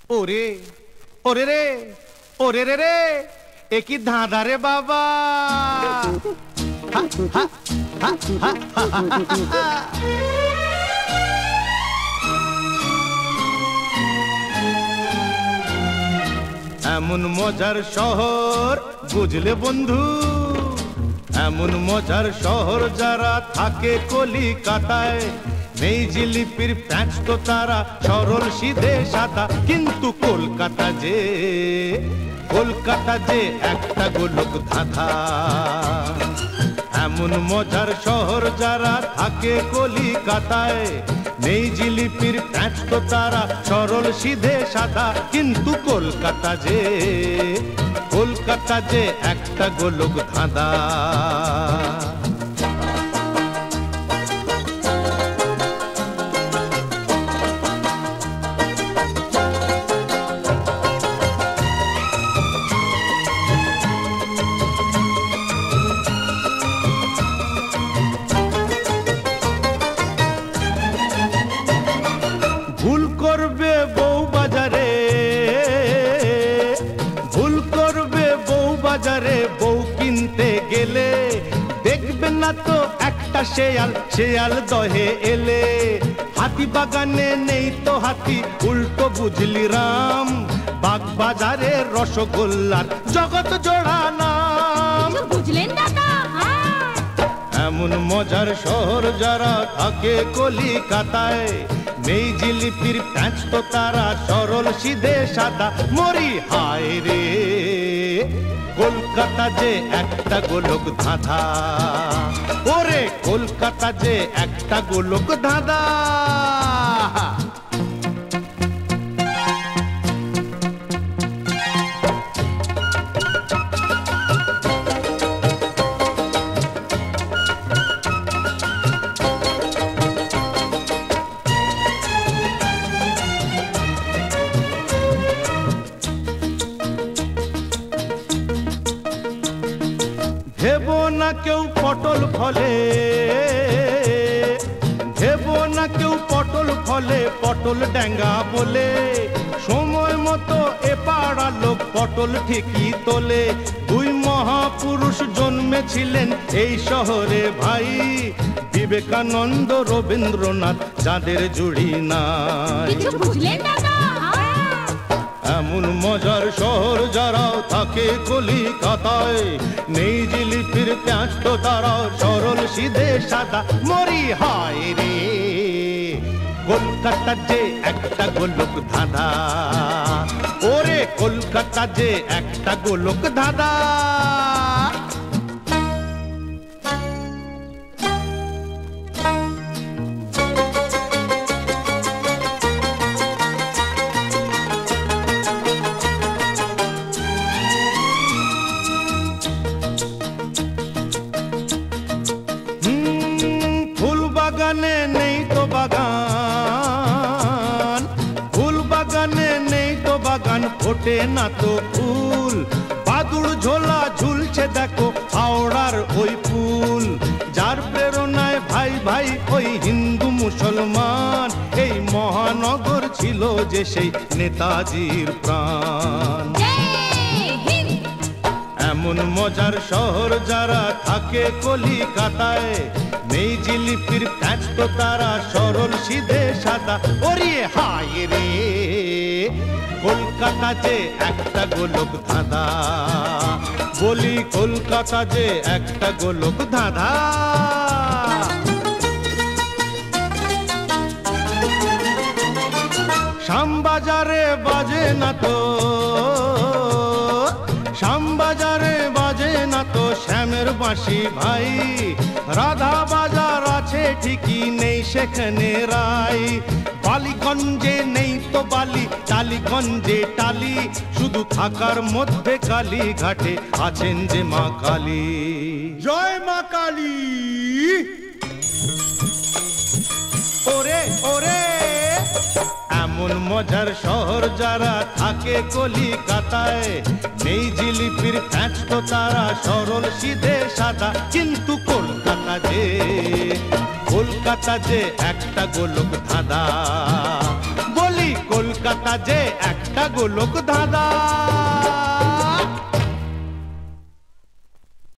ওরে ওরে রে ওরে রে রে একই ধাঁধা রে বাবা। এমন মজার শহর বুঝলে বন্ধু, এমন মজার শহর যারা থাকে কলিকাতায়, নেই জিলিপির প্যাঁচ তো তারা সরল সিধে সাদা। কিন্তু কলকাতা যে একটা গোলক ধাঁধা। এমন মজার শহর যারা থাকে কলিকাতায়, নেই জিলিপির প্যাঁচ তো তারা সরল সিধে সাদা। কিন্তু কলকাতা যে একটা গোলক ধাঁধা। ভুল করবে বউ বাজারে বউ কিনতে গেলে, দেখবে না তো একটা শেয়াল দহে এলে। হাতি বাগানে নেই তো হাতি, উল্টো বুঝলি রাম। বাগ বাজারে রসগোল্লার জগৎ জোড়া নাম। বুঝলেন দাদা? এমন মজার শহর যারা থাকে কলিকাতায়, নেই জিলিপির প্যাঁচ তো তারা সরল সিধে সাদা। মরি হায় রে কলকাতা যে একটা গোলক ধাঁধা। ওরে কলকাতা যে একটা গোলক ধাঁধা। ভেবো না কেউ পটল ফলে, ভেবো না কেউ পটল ফলে, পটল ড্যাঙ্গা বলে। সময় মতো এপাড়া লোক পটল ঠিকই তোলে। দুই মহাপুরুষ জন্মেছিলেন এই শহরে ভাই, বিবেকানন্দ রবীন্দ্রনাথ, যাদের জুড়ি নাই। বুঝলেন দাদা? এমন মজার শহর যারা থাকে কলিকাতায়, নেই জিলিপির প্যাঁচ তো তারা সরল সিধে সাদা। মরি হায় রে কলকাতা যে একটা গোলক ধাঁধা। ওরে কলকাতা যে একটা গোলক ধাঁধা। ফুল বাগানে নেই তো বাগান, ফুল বাগানে নেই তো বাগান, ফোটে না তো ফুল। বাদুড় ঝোলা ঝুলছে দেখো হাওড়ার ওই ফুল। যার প্রেরণায় ভাই ভাই ওই হিন্দু মুসলমান, এই মহানগর ছিল যে সেই নেতাজির প্রাণ। এমন মজার শহর যারা থাকে কলিকাতায়, নেই জিলিপির প্যাঁচ তো তারা সরল সিধে সাদা। ওরে হায় রে কলকাতা যে একটা গোলক ধাঁধা। বলি কলকাতা যে একটা গোলক ধাঁধা। শ্যামবাজারে বাজে না তো, শ্যামবাজারে বাজে না তো শ্যামের বাঁশি ভাই। রাধা বাজার আছে ঠিকই, নেই সেখানে রাই। বালিগঞ্জে নেই তো বালি, টালিগঞ্জে টালি। শুধু থাকার মধ্যে কালীঘাটে আছেন যে মা কালী। জয় মা কালী। ওরে ওরে এমন মজার শহর যারা থাকে কলিকাতায়, নেই জিলিপির প্যাঁচ তো তারা সরল সিধে সাদা। কিন্তু কলকাতা যে একটা গোলক ধাঁধা। বলি কলকাতা যে একটা একটা গোলক ধাঁধা।